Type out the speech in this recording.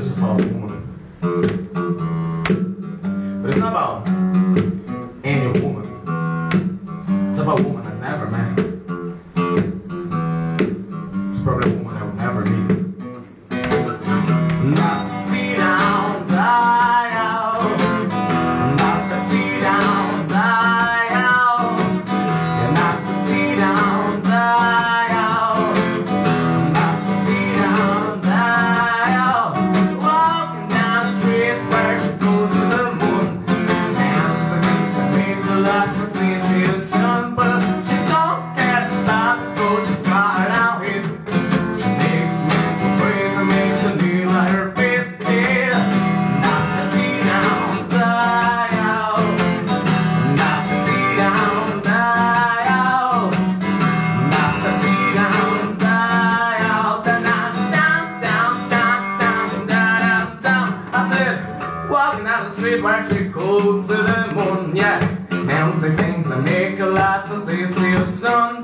just about a woman. But it's not about any woman. It's about a woman I never met. It's probably a woman I will never meet. Knock the tea down, die out. Knock the tea down, die out. Yeah, knock the tea down, die out. Knock the tea down, die out. Walking down the street where she goes to the moon. Dance the things that make the light and see the sun. But she don't care about the gold she's got out here. She makes me go crazy, makes the knee like her feet. Yeah. Knock the tea down, die out. Knock the tea down, die out. Knock the tea down, die out. Then knock down, down, down, down, down, down. I said, walking down the street where she goes to the moon, yeah. Dancing things that make a light and see the sun.